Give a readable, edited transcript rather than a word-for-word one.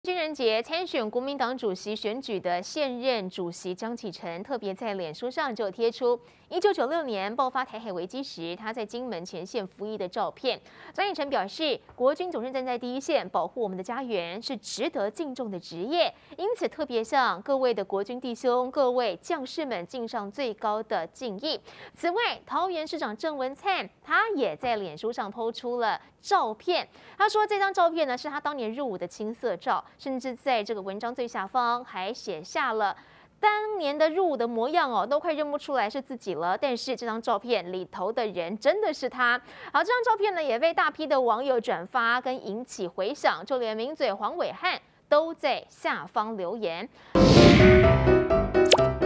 军人节参选国民党主席选举的现任主席江启臣，特别在脸书上就贴出1996年爆发台海危机时，他在金门前线服役的照片。江启臣表示，国军总是站在第一线，保护我们的家园，是值得敬重的职业，因此特别向各位的国军弟兄、各位将士们敬上最高的敬意。此外，桃园市长郑文灿他也在脸书上抛出了照片，他说这张照片呢是他当年入伍的青涩照。 甚至在这个文章最下方还写下了当年的入伍的模样哦，都快认不出来是自己了。但是这张照片里头的人真的是他。好，这张照片呢也被大批的网友转发跟引起回响，就连名嘴黄伟汉都在下方留言。